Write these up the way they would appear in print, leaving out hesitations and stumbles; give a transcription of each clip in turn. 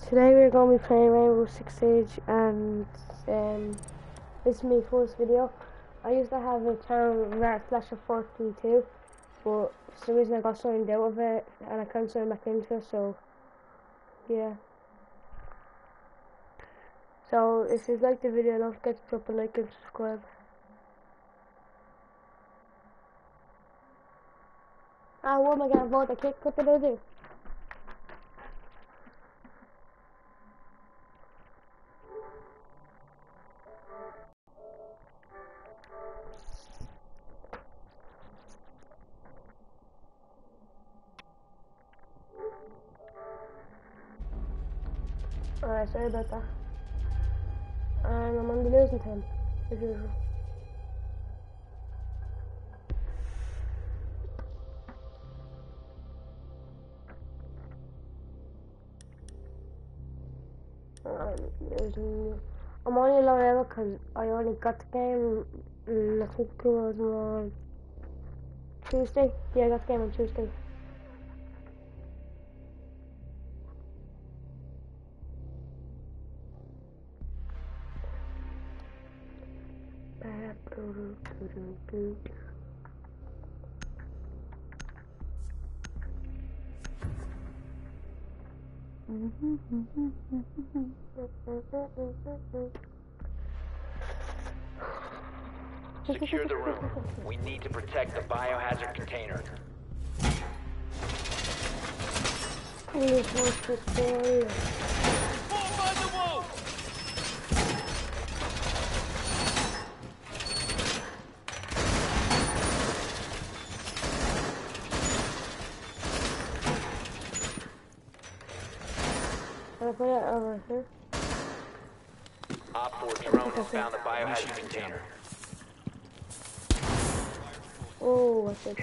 Today we're going to be playing Rainbow Six Siege, and this is my first video. I used to have a channel Flash of 42, but for some reason I got signed out of it and I can't sign back into it, so yeah. So if you like the video, don't forget to drop a like and subscribe. What am I gonna vote? I can't put it in. Alright, sorry about that. And I'm on the losing team, as usual. I'm only low level because I only got the game, I think it was on Tuesday. Yeah, I got the game on Tuesday. Secure the room. We need to protect the biohazard container. I'll put it over here. Op 4 drone has found the biohazard container. Oh, what's that?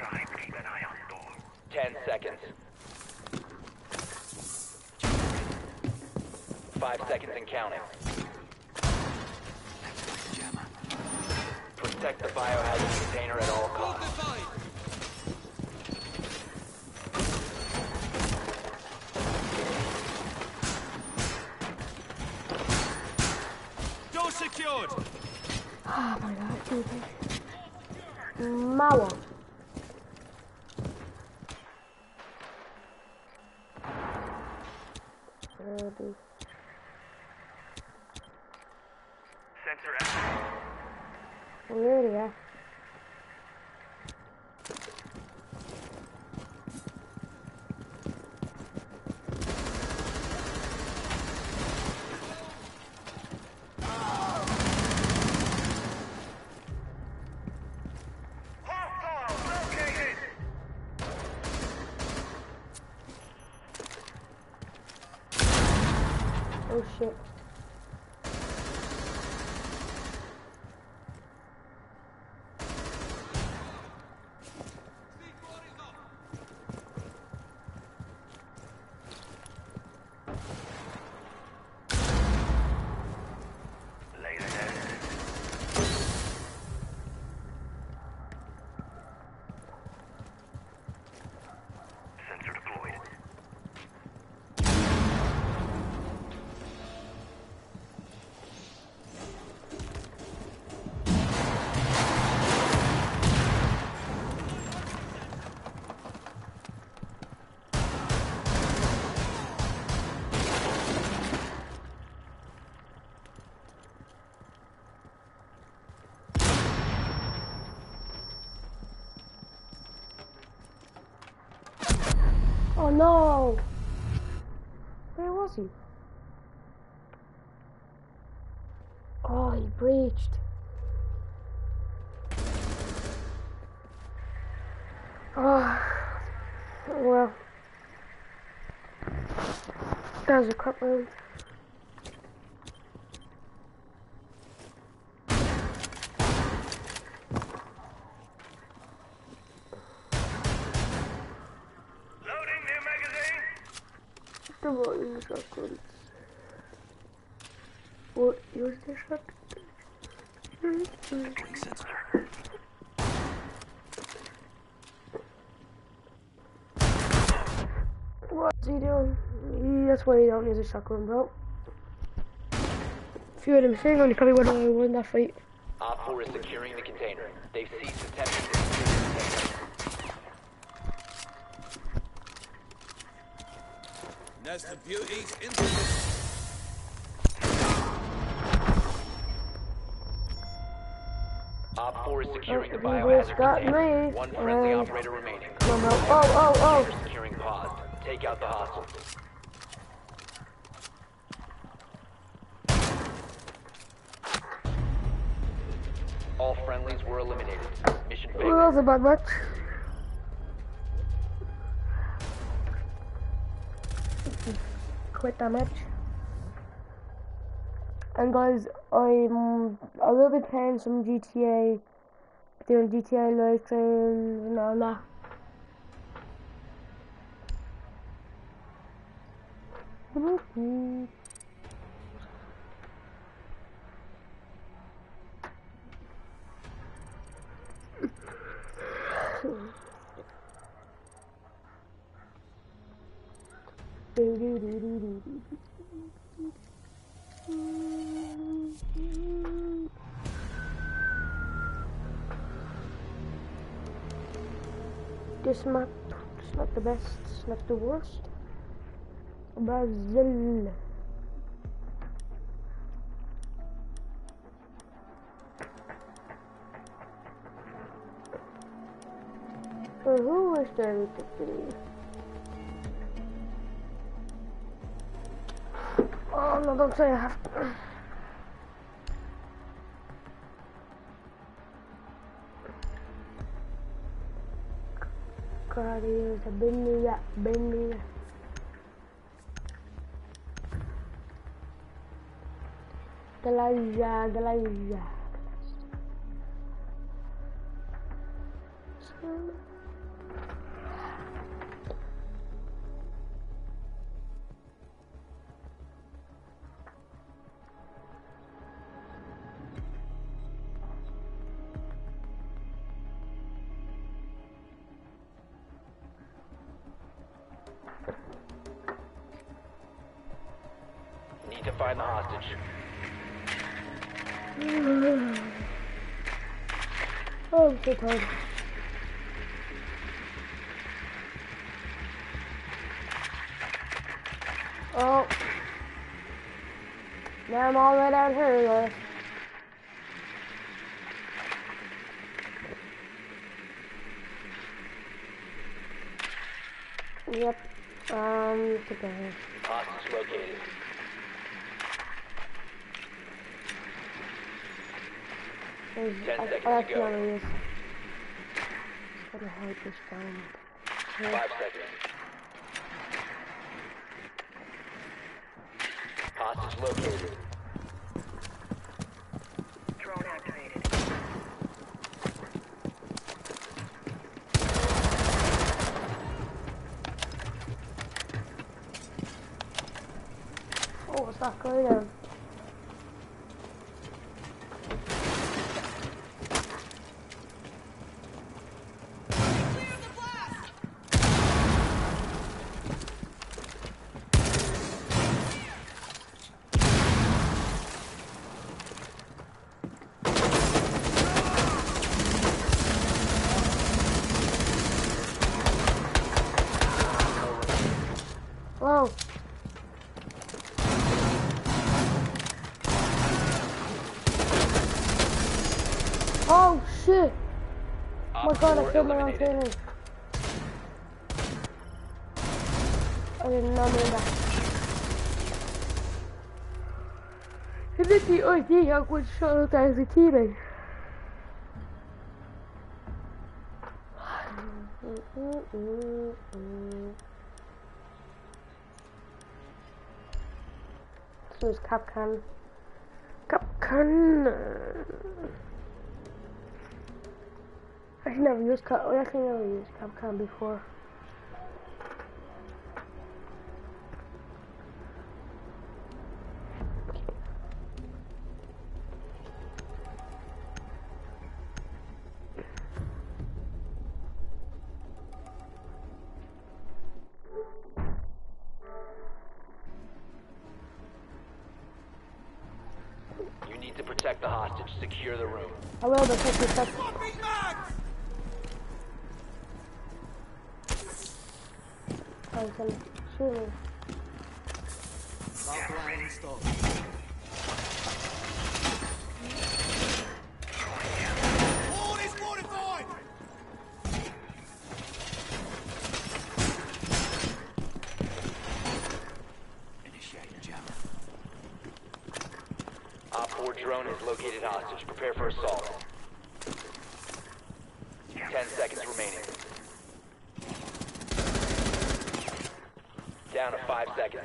10 seconds. 5 seconds and counting. Protect the biohazard container at all costs. Door secured. Oh my god, Mawa. Sensor active. Really, yeah. Oh shit. Sensor deployed. Oh no! Where was he? Oh, he breached. Oh, well. That was a crap round. The shotguns. What? Use the shotgun? Deploying sensor. What's he doing? that's why you don't use a shotgun, bro. If you had a machine gun, you probably would have won that fight. Op 4 is securing the container. They've ceased attempting to secure the container. Nest of beauties into Op 4 is securing the He biohazard just got container. me. One friendly operator remaining. No, no. Oh. Container securing paused. Take out the hostiles. All friendlies were eliminated. Mission That failed. was a bad match. Quit that match. And guys, I will be playing some GTA, doing GTA live streams and all that. This map is not the best, it's not the worst. Brazil. Who is there to be? Oh no, don't say I have to. Cardio, bendiga. Galaya. Need to find the hostage. Oh, I'm so tired. Oh. Now I'm all the way down here, guys. Yep. Get down here. Hostage located. There's, 10 I seconds actually to go. know this. Just gotta hide this down. 5 seconds. Hostage located. Drone activated. Oh, what's that going on? Whoa. Oh shit! Oh my god, I killed my own teammate. I did not mean that. He did the idea I would shut out as a teammate. This is Capcan. I've never used Capcan before. You need to protect the hostage. Secure the room. I will, but take me stuff. Fucking mag! I can shoot me. Lock line installed. Wall is fortified! Initiate jammer. Op 4 drone has located hostage. Prepare for assault. 10 seconds remaining. Down to 5 seconds.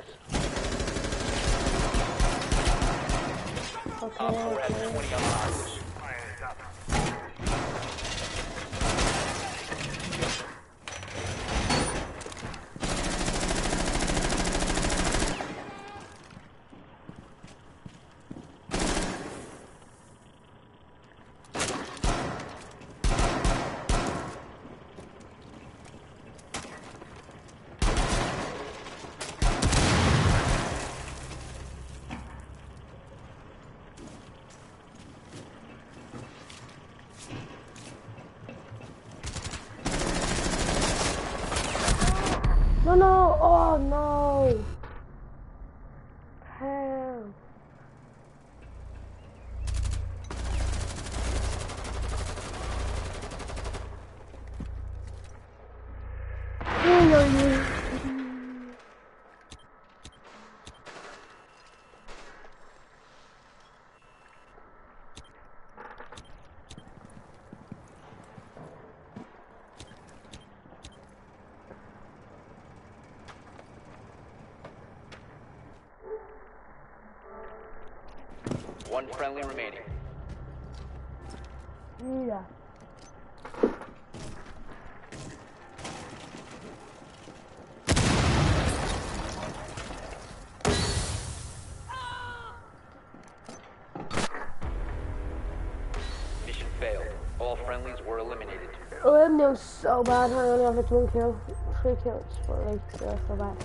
Okay, Op 4 has okay. 20 on the hostage. Fire is up. No, no, oh no. Hell. One friendly remaining. Yeah. Mission failed. All friendlies were eliminated. Oh, I'm doing so bad. I only have like 1 kill. 3 kills, but like, still so bad.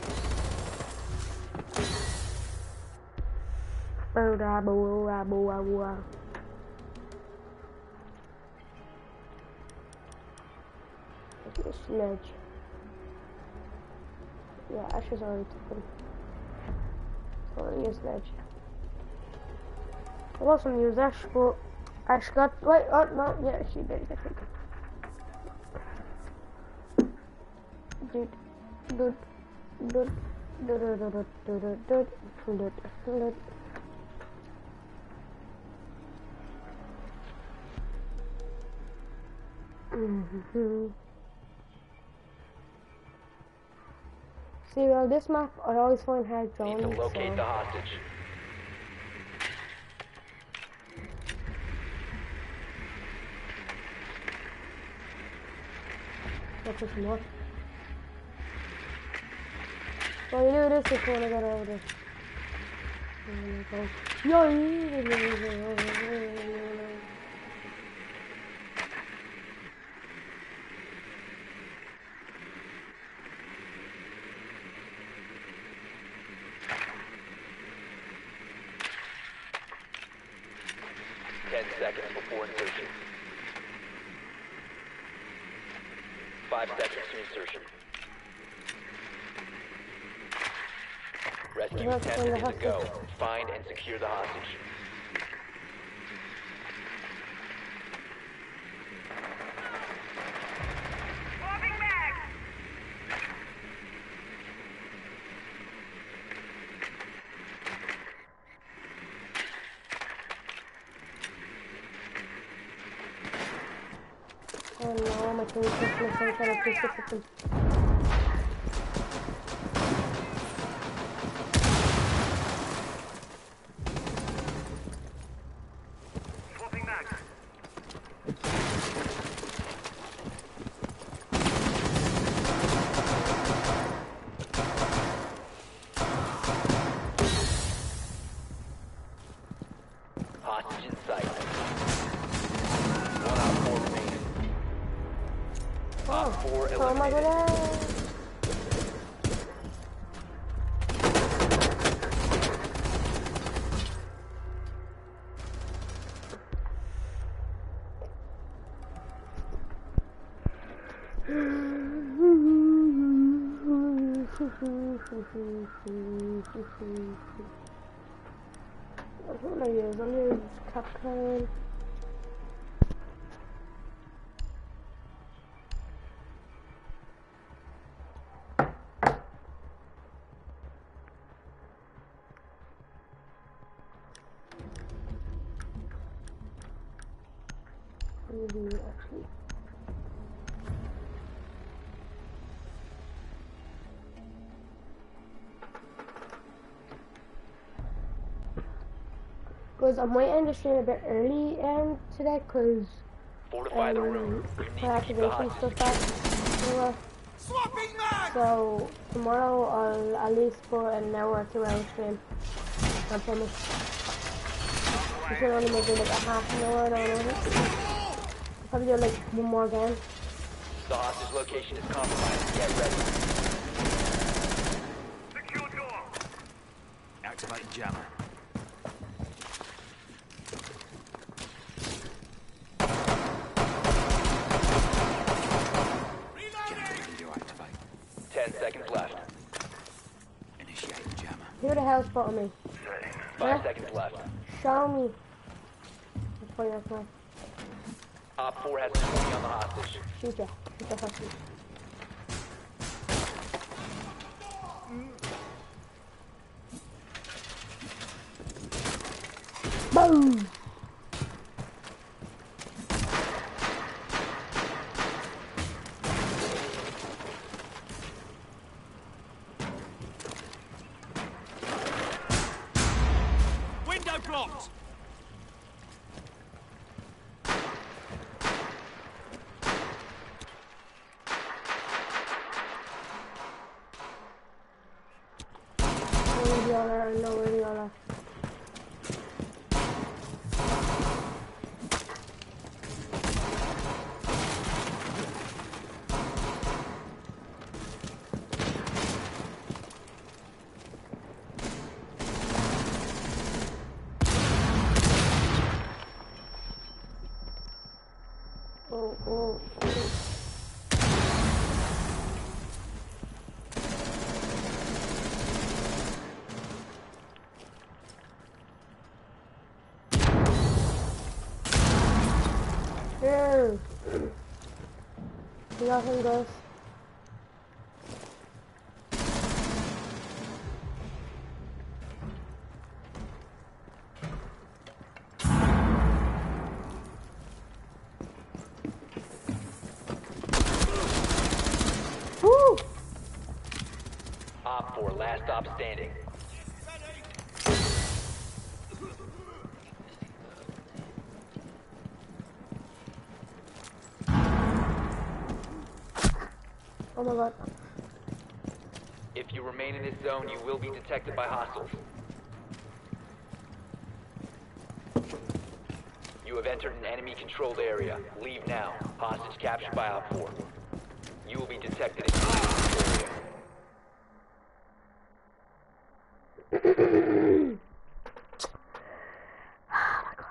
Look at this ledge. Yeah, Ash is already taken. So I'll use ledge. I was gonna use Ash, but Ash got. Wait, oh no, yeah, she did get taken. Dude, dude, dude, dude, dude, dude, dude, dude, dude, dude. See, well, this map I always find hard Need zones. to locate the hostage. Not push more. Well, you do this if you want to get over this. Seconds before insertion. 5 seconds to insertion. Rescue That's 10 when the seconds to go. hostage- Find and secure the hostage. Swapping back. Oh no, my team is just missing kind of 2 seconds. Swapping back. Hostage in sight. 1 out 4 remaining. Op 4 Oh my eliminated. god. That's what I use. I use Capcan. Actually. Because I might end the stream a bit early today because Fortify the room. We need my to keep the activation hostages stuff secure. back. Swapping mag! So tomorrow I'll at least put an hour or 2 hours stream. I promise. I should only make it like a half an hour, I don't know. I'll probably do like one more game. The hostage location is compromised. Get ready. Secure door. Activating jammer. Jammer ready to activate. 10 seconds left. Initiating jammer. Who the hell spotted me? 5 seconds left. Show me. That's why that's not. Op 4 has 20 on the hostage. Shoot ya. Shoot the hostage. Boom! Window blocked! Where's the other? I know where the other. Oh. Here. You got him, guys. Woo! Op 4, last stop standing. Oh my god. If you remain in this zone, you will be detected by hostiles. You have entered an enemy-controlled area. Leave now. Hostage captured by Op 4. You will be detected in this area. Oh my god.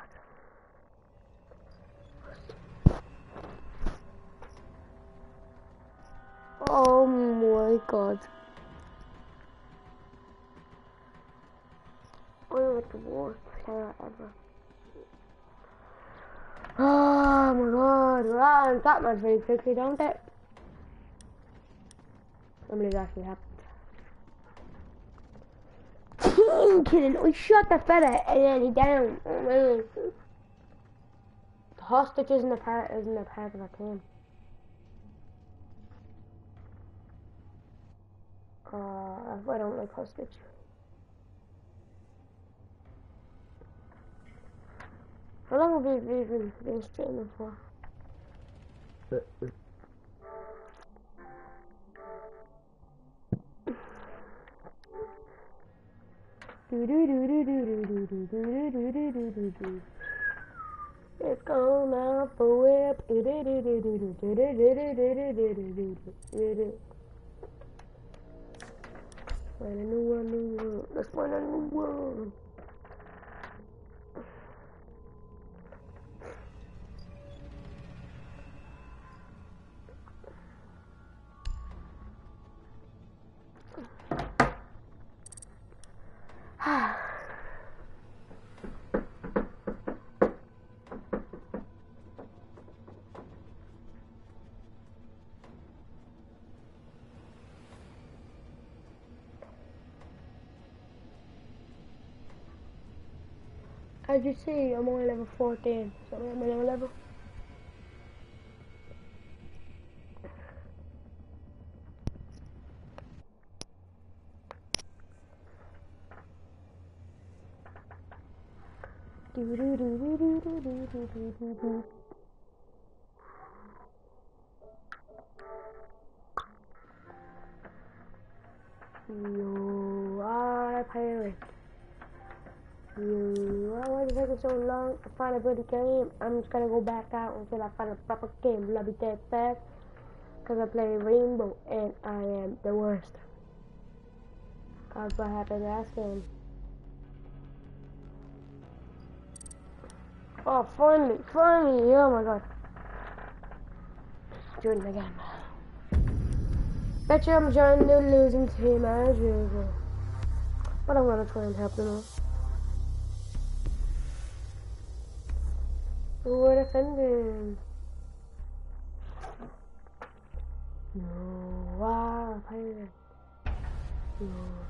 Oh my god. I'm like the worst player ever. Oh my god. Run that much very quickly, don't it? I believe that actually happened. I'm kidding. We shot the fella and then he down. Oh man. The hostage isn't a part of our team. I don't like hostage. How long have we been streaming for? It's gonna whip. Find a new world. Let's find a new world. As you see, I'm only level 14, so I'm at my new level. You are a pirate. Why is it taking so long to find a bloody game? I'm just gonna go back out until I find a proper game. Will I be dead fast? Cause I play Rainbow and I am the worst. That's what happened last game. Oh, finally, oh my god. Doing it again. Bet you I'm joining the losing team as usual. But I'm gonna try and help them out. We're defending. No, wow, pirate. No.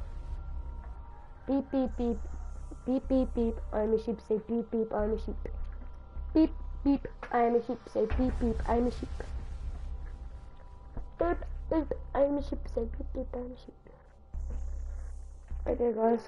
Beep, beep, beep. Beep, beep, beep. I'm a sheep, say beep, beep, I'm a sheep. Beep, beep, I am a sheep, say beep, beep, I'm a sheep. Beep, beep, I am a sheep, say beep, beep, I'm a sheep. Okay, guys.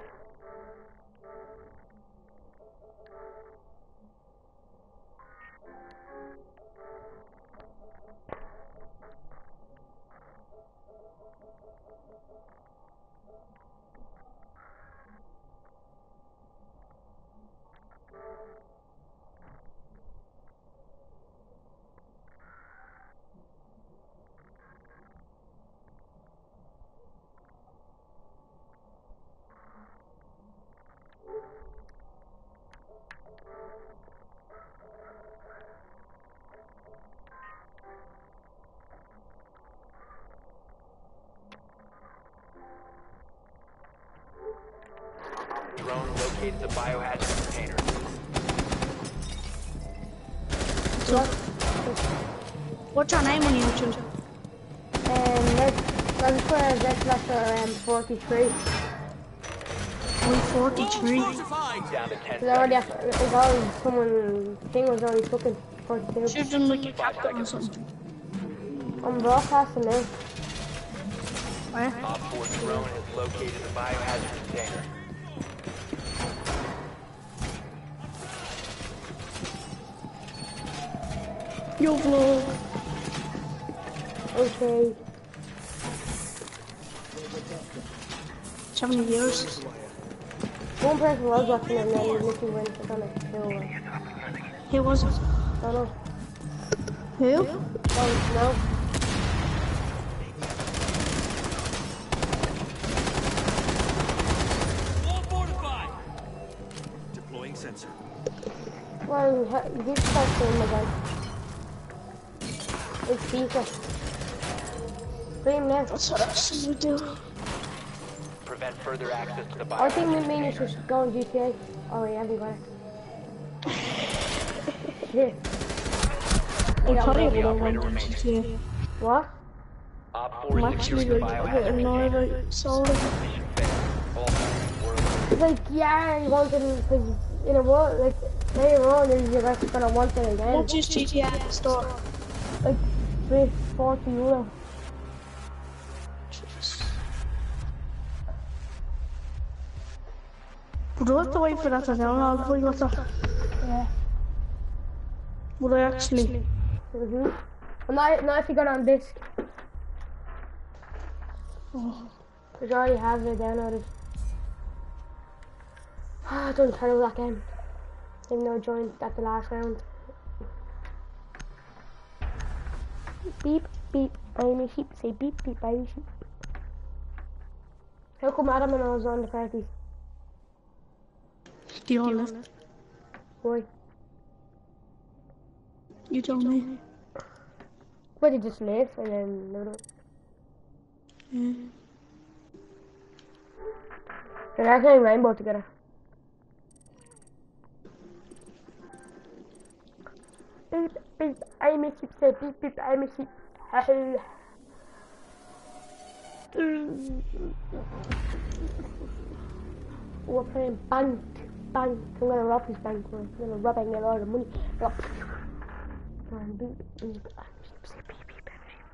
Drone located the biohazard container. What's your name on YouTube? Let's put a Z 43. Only 43. Down to 10 Cause I already seconds. have, someone thing was already fucking 42. Should have done like a captain or something. I'm broadcasting now. Where? Op 4 drone has located the biohazard container. Yo vlog. Okay. 7 years. One person was watching it and then Nicky went to kind of kill one. Who was it? I don't know. Who? Oh, no. Wall fortified. Deploying sensor. Well, you just start saying my guy. It's FIFA. Dream now. That's what else we do. Prevent further access to the I think biohazard we container. should go on GTA. Oh, yeah, we got it. Shit. I Yeah, probably the would have operator won remaining. GTA. What? Op 4 I'm is actually securing the like, I biohazard wouldn't know container. if I sold it. Mission failed. All friendly were It's like, yeah, you want it because, you know what, like, later on, you're actually gonna want it again. What's his GTA store? Like, €340. Would I have to wait for that to download before you got that? Yeah. Would I actually? Mm-hmm. Well, not if you got it on disc. Oh. Because I already have it downloaded. I don't try to that game. Even though I joined at the last round. Beep, beep, I'm a sheep. Say beep, beep, I'm a sheep. How come Adam and I was on the party? Do you all left? Why? You told me. But he just left and then no. Yeah. They're actually rainbow together. Beep, beep, I miss it, say beep, beep, I miss it. We're playing bank, bank. I'm gonna rob this bank. I'm gonna rob and get all the money. Beep, beep, I miss it, say beep, beep, I miss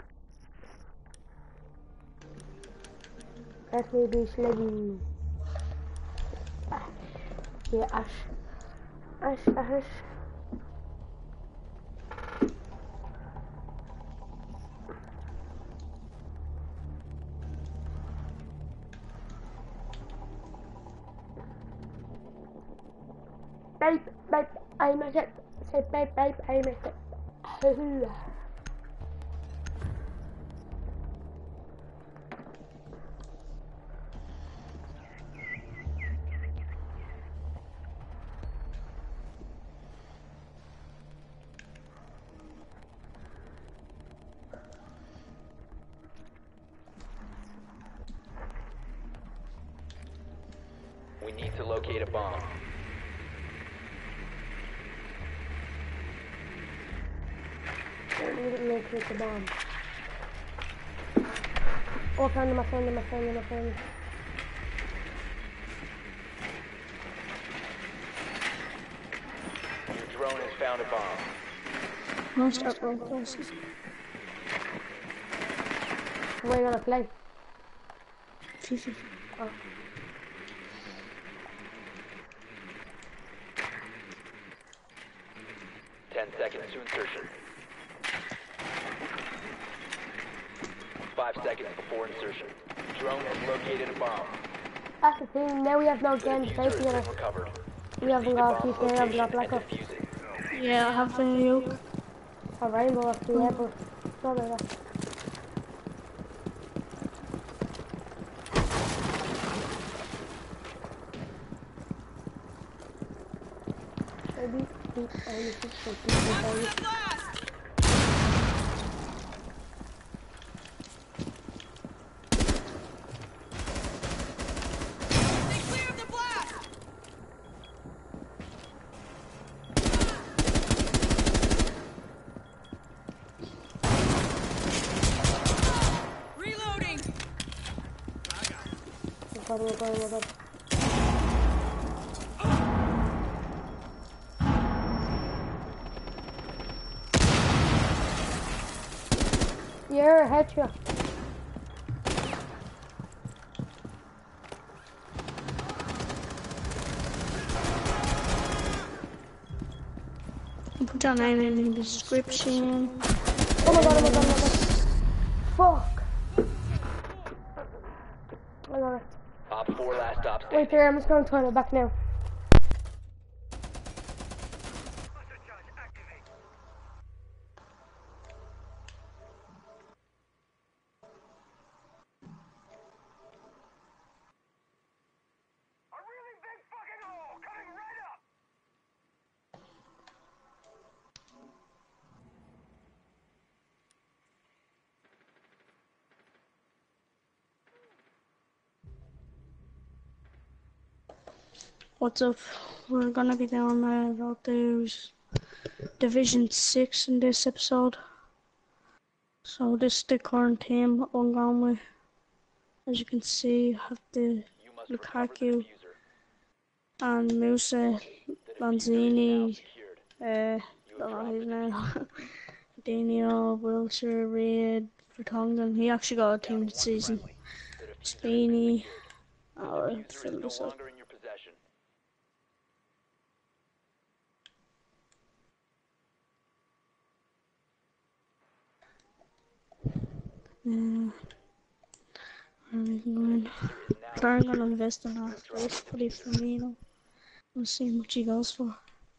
it. That's maybe Slevy. Ash. Yeah, Ash. Ash. Babe, I miss it. Say babe, I miss it. We need to locate a bomb. I need to locate the bomb. Oh, I found him. Your drone has found a bomb. Most uproar closest. Where are you gonna play? FIFA. Oh. Seconds to insertion. 5 seconds before insertion. Drone has located a bomb. That's the thing, now we have no The game to play diffuser has together. been recovered. We haven't got Bomb GTA, we haven't got location Black and Ops. defuse it. Yeah, I have been you. A rainbow actually, yeah, but not like that. Maybe, I need to We're going. Yeah, headshot. Put your name in the description. Oh my god. Fuck. I got it. Op 4 last stop standing. Wait there, I'm just going to turn it back now. A really big fucking hole coming right up! What's up? We're gonna be down about there's Division 6 in this episode. So this is the current team I'm going with. As you can see, I have the You must recover the Lukaku diffuser. and Musa, The diffuser is now Lanzini, secured. don't know his name, Daniel, Wilshire, Reid, Vertonghen. He actually got a team this season. The diffuser has been Speedy. secured. I'll Diffuser fill is no this up. longer in your possession. Where are we going? I'm gonna invest in our first pretty Firmino. We'll see how much he goes for.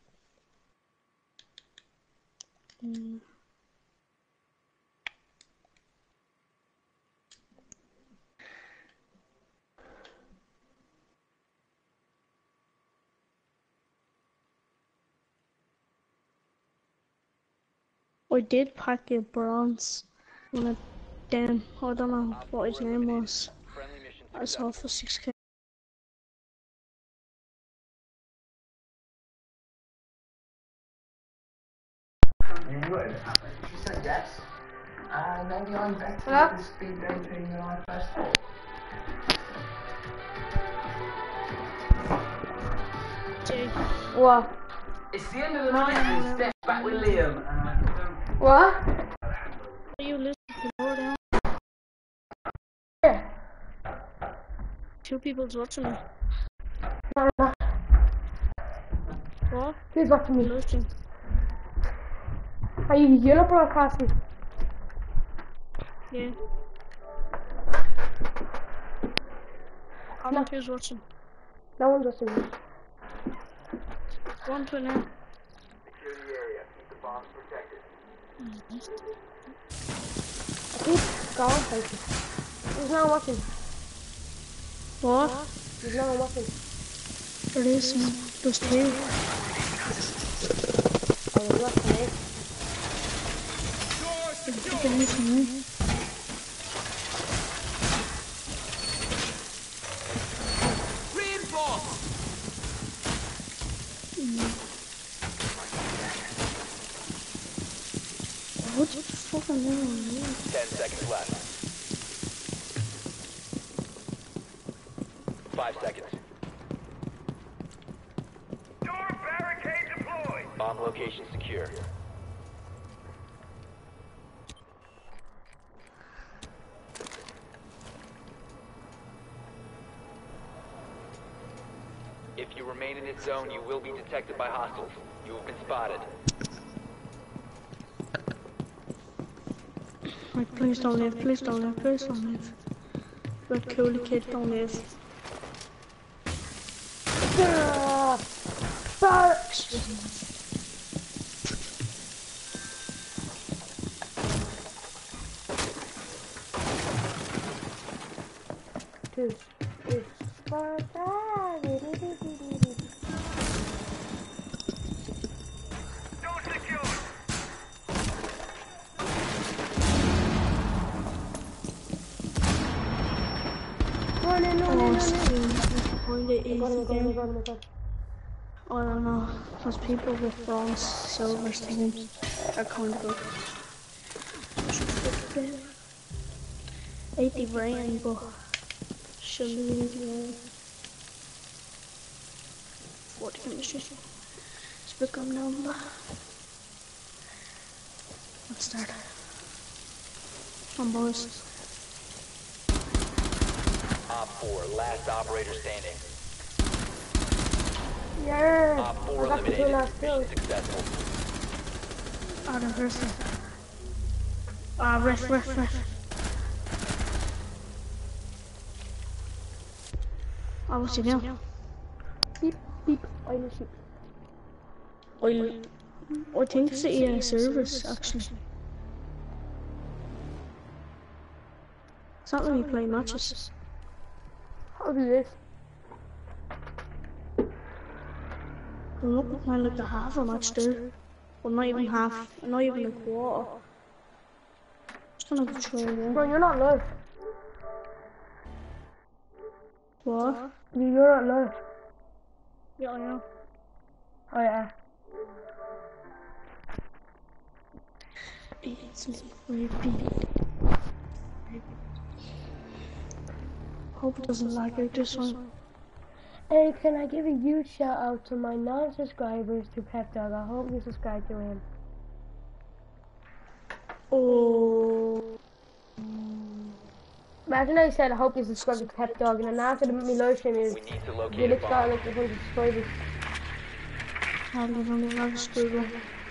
We did pack a bronze on a damn, I don't know what his name was. Friendly mission I saw successful. for 6k. You would? She said yes. Maybe I'm back to Hello? the speed dating that I first thought. Jay, What? It's the end of the night and Steph back with Liam. What? are you listening to Lord Al? Yeah. Two people's watching me. No, no. What? Who's watching me? Listening. Are you not broadcasting? Yeah. No. Who's watching? No one's watching me. Go on to it now. Secure the area. Keep the bombs protected. Keep going, thank you. There's no one watching. What? There's no one watching. There is. There's two. Oh, there's not for me. There is me. Reinforce! What the fuck am I doing? 10 seconds left. 5 seconds. Door barricade deployed. Bomb location secure. If you remain in this zone, you will be detected by hostiles. You have been spotted. Like, please don't leave, please don't leave, please don't leave. Red Cooley Kid, don't leave. Door secured. Oh, Steve, find it easy Go again. on. I don't know, those people with bronze, silver things are kind of good. 80 rain, but shouldn't be easy rain. 40 chemistry. It's become number. Let's start. Come on, boys. Op 4, last operator standing. Yeah. Op 4 I got the two eliminated. last Mission kills. successful. Reverse it. Ref. Oh, what's he doing? Beep, beep. I'm a sheep. I think it's a service, actually. It's not when you play matches. I'll do this. I'm not playing like a half a match there. Well, not even half, not even a quarter. Just gonna try again. Bro, you're not live. What? You're not live. Yeah, I know. Oh yeah. It's creepy. Hope it doesn't lag out this one. Hey, can I give a huge shout out to my non-subscribers to Pep Dog? I hope you subscribe to him. Oh. Imagine I said I hope you subscribe to Pep Dog, and then after the me live stream is We need to you locate a literally got bomb. like 100 subscribers. I'll give him another screwdriver.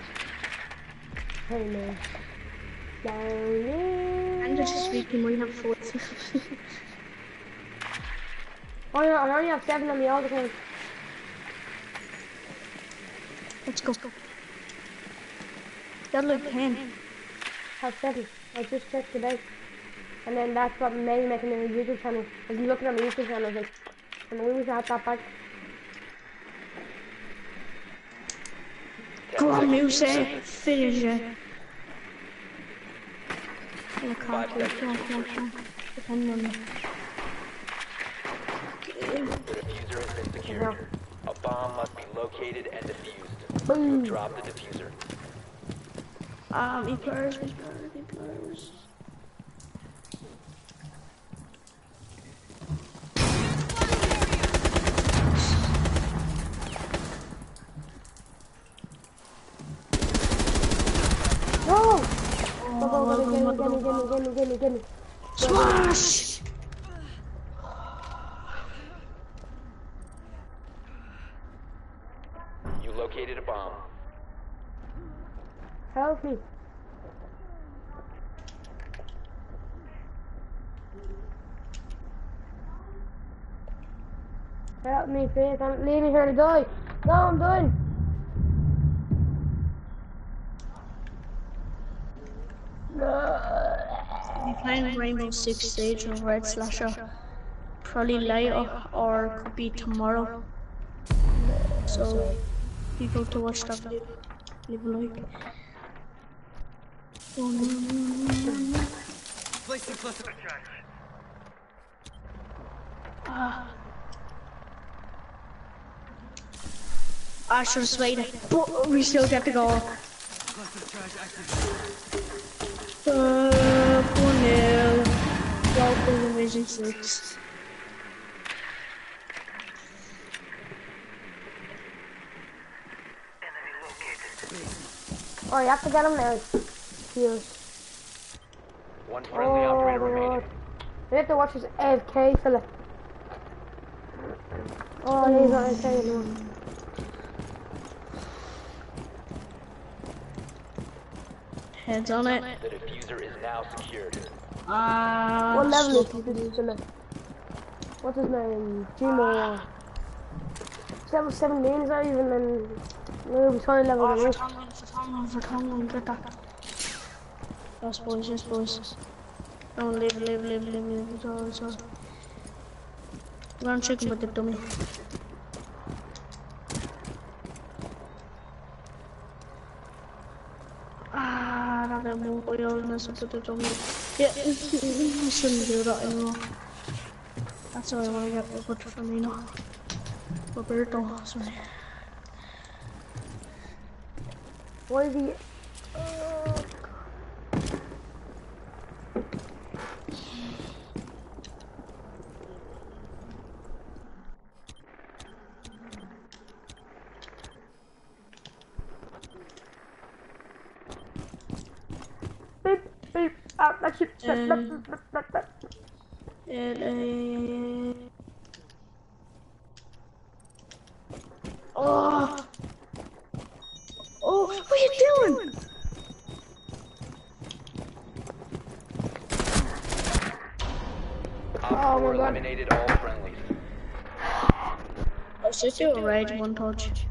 Hey man. And this week you might have 40. Oh yeah, I only have 7 on me all the time. Let's go. That like 10. I have 7. I just checked it out. And then that's what made me making a YouTube channel. I was looking at my YouTube channel, I was like, and we wish I had that back. Go on, music. Finish it. I can't do it. Come on. Depending on me. The diffuser has been secured. A bomb must be located and defused. Boom. Drop the diffuser. Me players. No! Get me. Smash! You located a bomb. Help me. Help me, please. I'm leaving here to die. No, I'm dying. I'm playing Rainbow Six Siege or Red Slasher. Probably later or could be tomorrow. So, people to watch that video, leave a like. Placing cluster. I should have swayed it, but we still get to go. Cluster charge activated. 4-0. Welcome Division 6. Oh, you have to get him now. Fuse. One friendly operator remaining. You have to watch his AFK, fella. Oh, he's not AFK anymore. Heads on it. The diffuser is now secured. What level is this fella? What's his name? Jimo. He's level 17, is that even? And no, he's higher level than me. For Tongan, get that. Yes, boys. Don't leave. It's all. We're on chicken with the dummy. That move, boy, I mess up with the dummy. Yeah, I shouldn't do that anymore. That's all I want to get good for me now. Roberto, sorry. What is he? Beep. That shit. Oh, what are you doing? Op 4 eliminated all friendlies. I should do a raid one touch.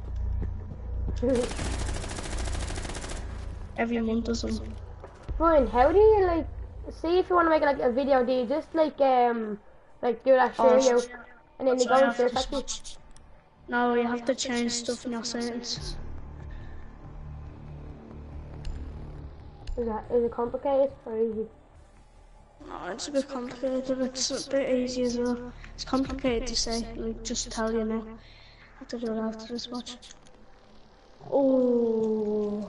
Every month or something. Brian, how do you like see if you want to make like a video? Do you just like do that share you, and then you go and share section? No, you have to change stuff in your settings. Is it complicated or easy? No, it's a bit complicated. It's a bit easy as well. It's complicated to say. Like, just tell you now. I have to do it after this watch. Oh.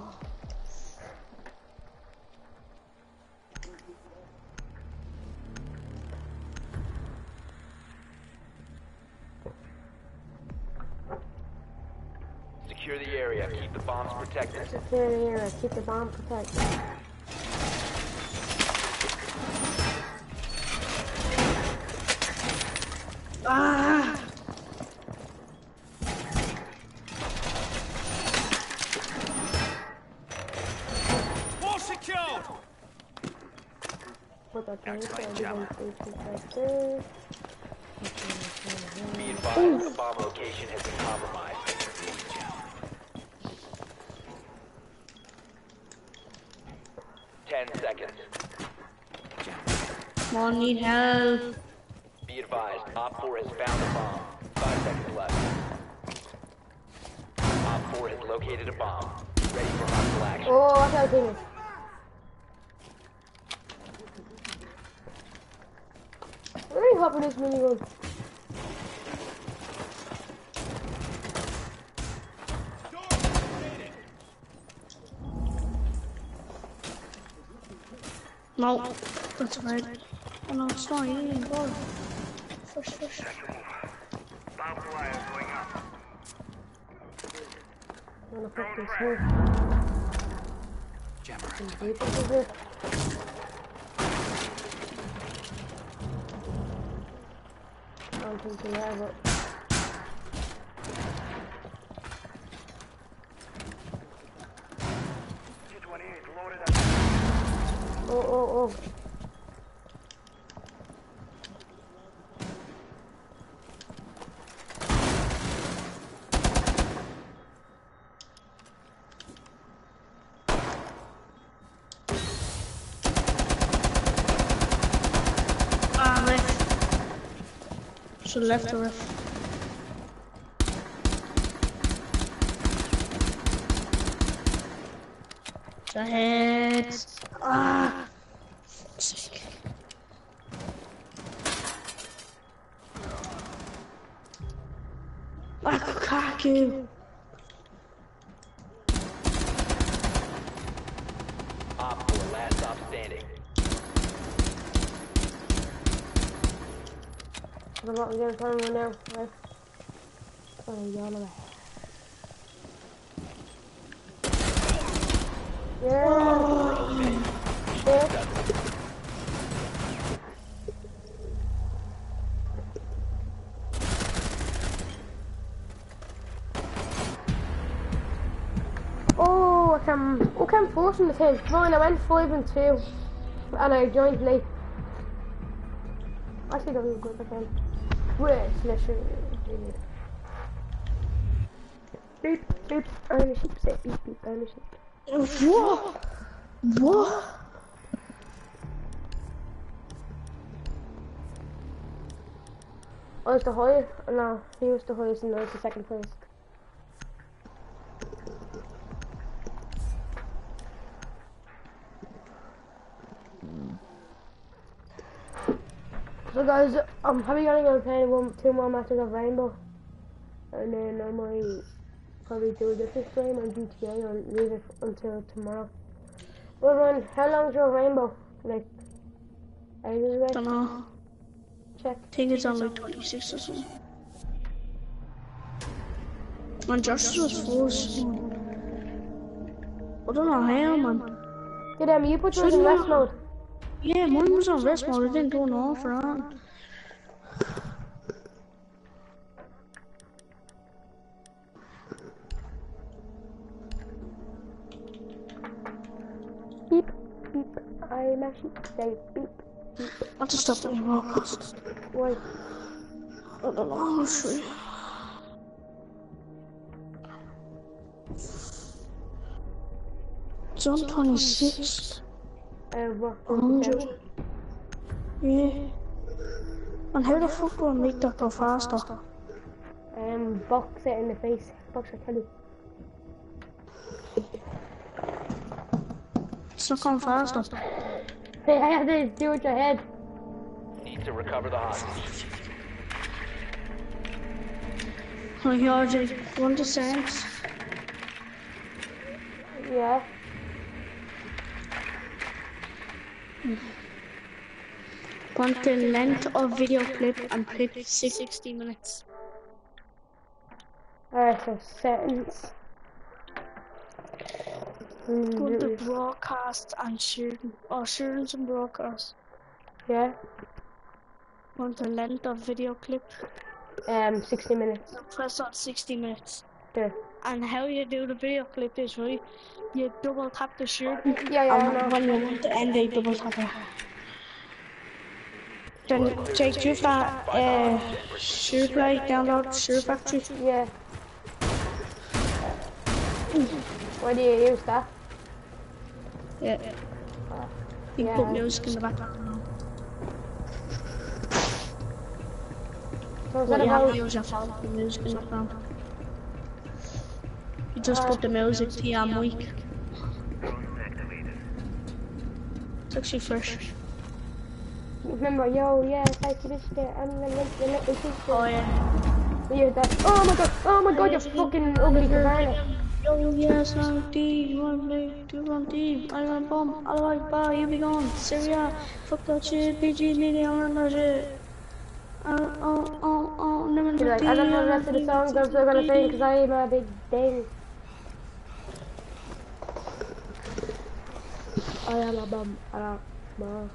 Secure the area. Keep the bombs protected. Secure the area. Keep the bomb protected. Ah! Wall secured. Put that down. So everyone stays protected. Be advised, the bomb location has been compromised. Seconds. Come on, need help. Be advised, Op 4 has found a bomb. 5 seconds left. Op 4 has located a bomb. Ready for hostile action. Oh, watch out, Venus. Where are you hopping this minigun? No, that's right. Oh no, it's not you. Go. Fish. Barbed wire going up. I'm gonna put this here. Some people here. I don't think they have it. T-28 loaded up. Oh. Left. So left or left. The head. Ah. Sick. Lukaku. Op 4, last stop standing. I'm not gonna turn right now. Right? Oh, y'all know. Yeah. Shit. Oh, I'm forcing the team. Fine, I went 5 and 2, and I joined late. Actually, don't look good again. Wait, listen. Beep, beep, ownership, say beep, beep, ownership. What? I was the highest. No, he was the highest and I was the second place. So guys, I'm probably gonna play 2 more matches of Rainbow, and then I might probably do a different stream on GTA or leave it until tomorrow. Well, Ron, how long's your Rainbow? Like, ages away? Don't know. Check. I think it's on like 26 or something. And Josh was forced. I don't know how, man. Yeah, you put yours in rest mode. Yeah, mine was on rest mode. I didn't do an off or on. Beep, beep. I'm actually say beep, beep. I'll just stop the broadcast. Why? I don't know, honestly. It's on 26. What? 100. Yeah. And how the fuck do I make that go faster? Box it in the face. Box your Kelly. It's not going faster. Hey, I have to do it with your head. Need to recover the hostage. Like, RJ, you want the sense? Yeah. Want the length of video clip and clip 60 minutes. Alright, so settings. Go to broadcast and shooting. Or shooting and broadcast. Yeah. Want the length of video clip. 60 minutes. Press on 60 minutes. Yeah. And how you do the video clip is, right? You double tap the shooting. Yeah, I And know. when you want to end it, double tap it. Then Jake, do you have that shoot play download Shoot Factory? Yeah. Why do you use that? Yeah. You can put music in the background. So is Well, that you have about... to use your phone for music in the background. You just put the music to your mic. It's actually fresh. Remember, yo, yeah, it's like this shit. I'm gonna make the little sister. Oh yeah. Yeah, that. Oh my god, you fucking ugly Caverna. Yo, yes, I'm D, 1 2 1 D. I got a bomb. I like bar, you be gone. Syria, fuck that shit. PG media, I run that shit. Never Be like, I don't know the rest of the songs I'm still gonna sing because I am a big thing. I am a bum. I am a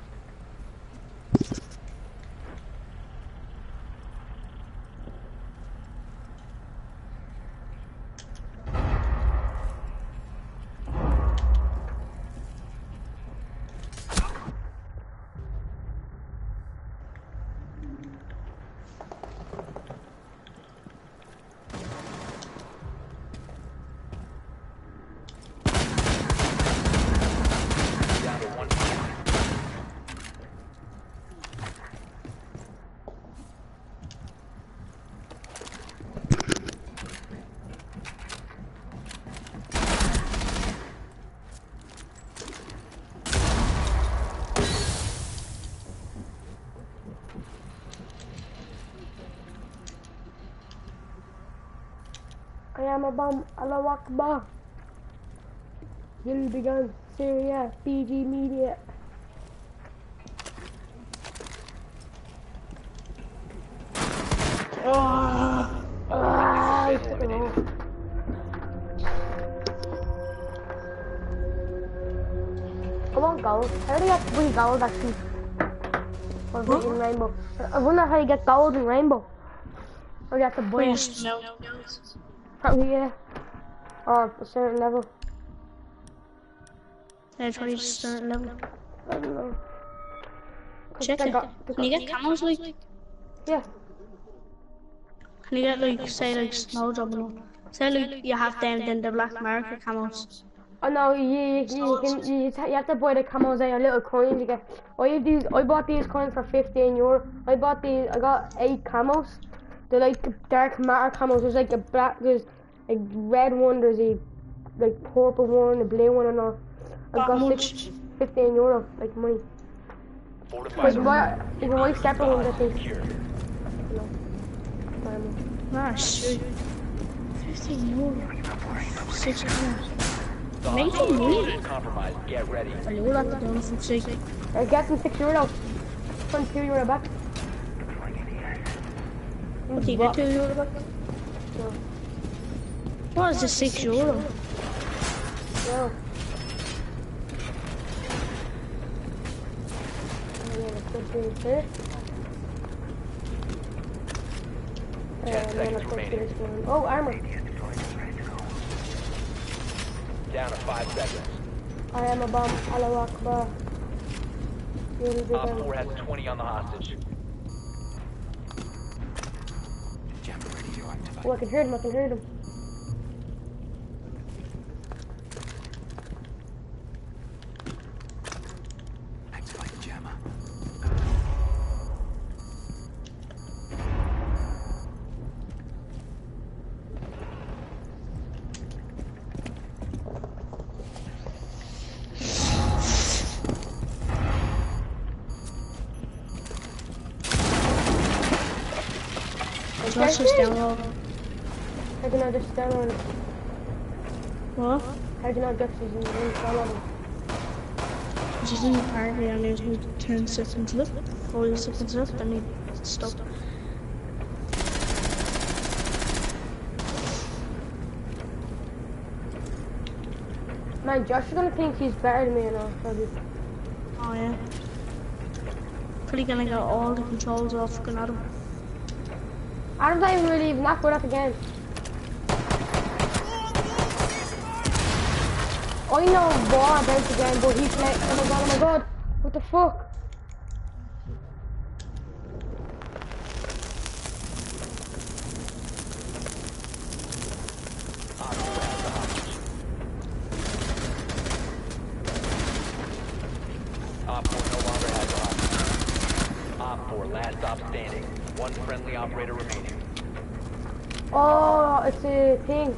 Down to 1. I am a bum. Allah Akbar. You'll begun. Syria. PG Media. I want gold. I already got 3 gold actually. For beating Rainbow. I wonder how you get gold in Rainbow. Or you have to buy it. Please, no. Probably, yeah. Or a certain level. That's why you start level. I don't know. 'Cause Check they it. got- Can you get camos like? Yeah. Can you get like, say like snow jumping on? Say like you have them, then the black marker camos. Oh no, you have to buy the camos out, your little coins you get. I bought these coins for €15. I got 8 camos. They're like dark matter camos. There's like a black, there's a red one, there's a like purple one, a blue one and all. I got much? €15, like money. Fortify the You can buy separate ones I think. secure. Ah, shit. 15 euro. 6 hours. The Make hostile it location weird. is compromised. Get ready. I know that to do for sake. I get them €6. From €2 back. What do you get €2 back? No. What is the €6? No. Here. 10 seconds remaining. Oh, armor. Down to 5 seconds. I am a bomb. Allah Akbar. You'll be Op 4 done. has 20 on the hostage. Oh, I can hear them. Josh is download. How can I just download it? What? How can I just download it? She's in the party and there's only 10 seconds left. 40 seconds left, I need to stop. Man, Josh is gonna think he's better than me, you know, probably. Oh yeah. Probably gonna get all the controls off fucking Adam. Adam's not even really not good at the game. I know more about the game, but he played. Oh my god, what the fuck? Op 4 no longer has a hostage. Op 4, last stop standing. One friendly operator remaining. Oh, it's a thing.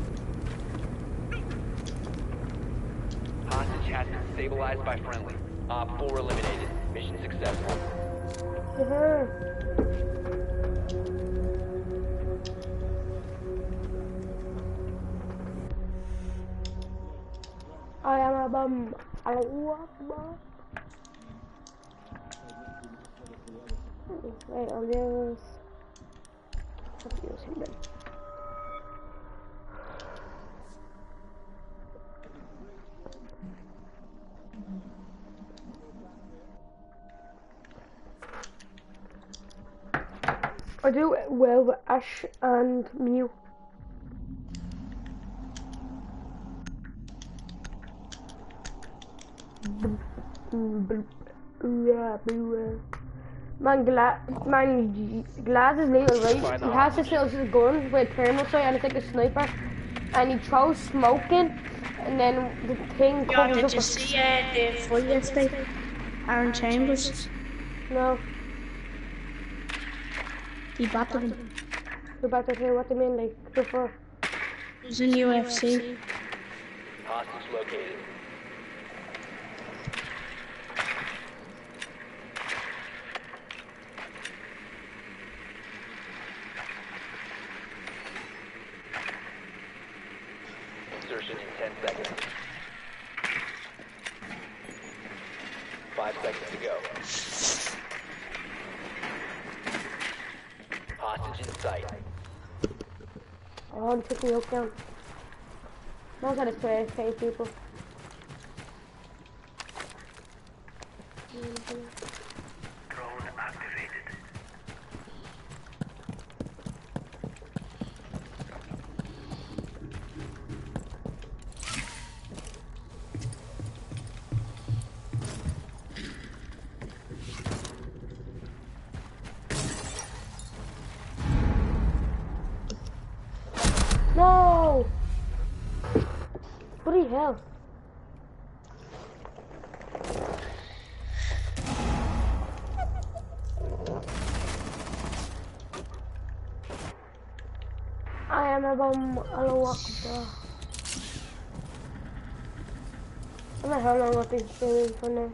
Hostage has been stabilized by friendly. Op 4 eliminated. Mission successful. I am a bum. Allahu Akbar. Wait, I'll use him then. I do it well with Ash and Mew. Man, Glass is little, right? He has this little gun with a thermal sight and it's like a sniper. And he throws smoke in, and then the thing comes Did up. you see the fight yesterday? Aaron Chambers. No, He battled him. we're about to hear what they mean, like, before. He was in UFC. Hostage located. Insertion in 10 seconds. 5 seconds to go. Hostage in sight. Oh, he took me up down. Knows how to pay people. Drone activated. No! Bloody hell. I am a bum. Allahu Akbar. I don't know how long I've been streaming for now.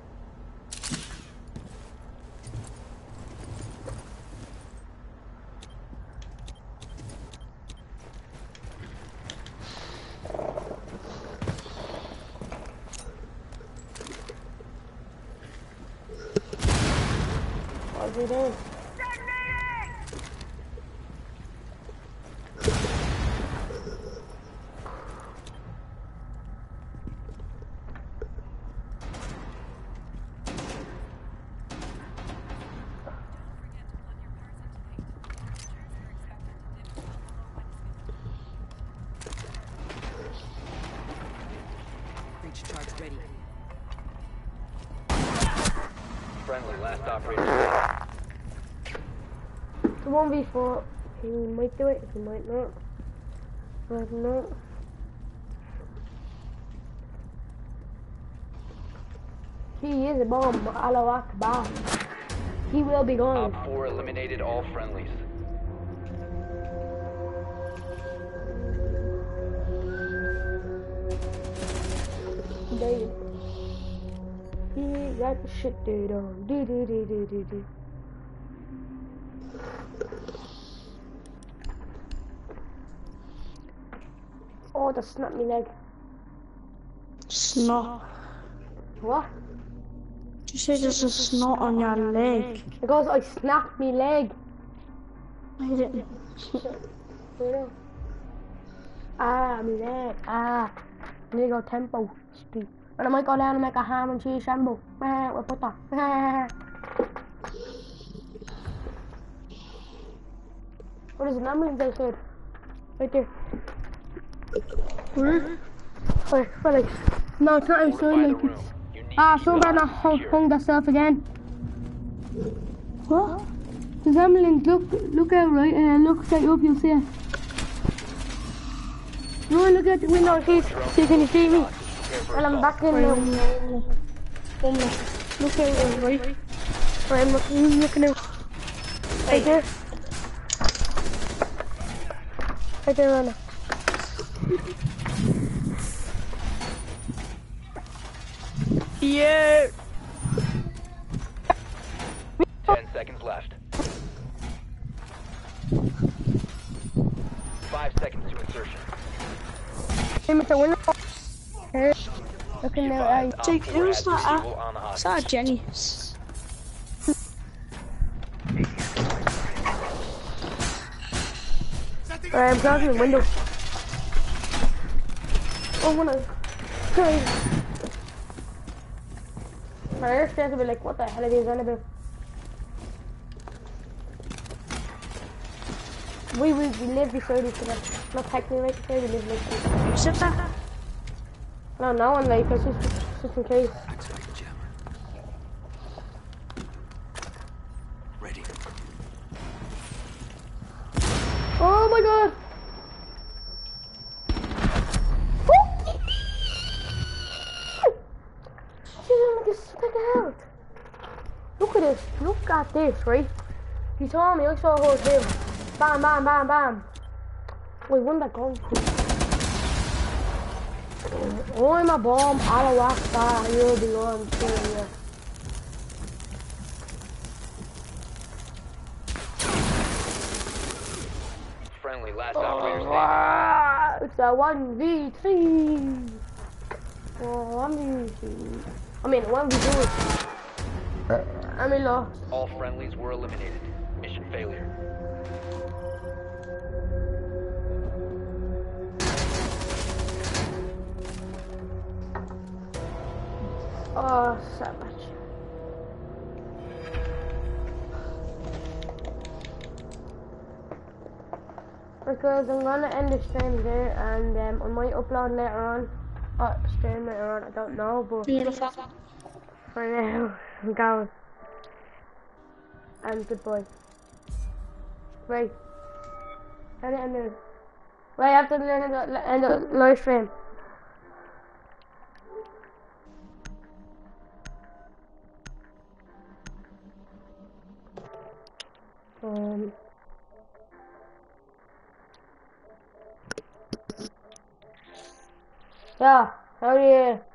What's he doing? Breach charge ready. Friendly, last operator. The 1v4, he might do it, he might not. I don't know. He is a bomb, Allahu Akbar. He will be gone. Op 4 eliminated all friendlies. Dude. He got the shit dude on. Do. Oh, that snapped me leg. Snot. What? You say there's a snot on your leg. It goes, I snapped me leg. I didn't. Ah, me leg. Ah. I need to go tempo speed. And I might go down and make a ham and cheese shamble. With butter. What is an ambulance outside? Right there. Where? Alright, Felix. No, it's not outside, Fortify the like room. it's... You need Ah, to someone better not secure. hung themselves again. What? There's ambulance, look out, right? And then look straight up, you'll see it. No, look at the window, please. See, can you see me? Well, I'm back in now. Look out, right? Right, I'm looking out. Right there. Right there, Anna. Yeah. Him at the window. Here. Looking there. Jake, who's that at? Visual on the Is hostage. that Jenny? I'm closing the window. Oh, one of. My airstrike will be like, what the hell are these on about? We live beside each other. Not technically right beside, we live next to each other. Is it that? No, no one like, it's just in case. Activate the jammer. Ready. Oh my god! Stick out. Look at this. Look at this, right? You told me I saw a whole thing. Bam, bam, bam, bam. Wait, when that gone? I'm a bomb. I'll walk by. You'll be on here. Friendly, last operator standing. It's a 1v3. Oh, 1v3. I mean, 1v2. I mean, lost. All friendlies were eliminated. Mission failure. Oh, so much. Because I'm gonna end the stream there, and I might upload later on. Stream later on, I don't know, but Beautiful. for now, I'm going. And goodbye. Right. End it. Right after the end of the live stream. Yeah, how are you?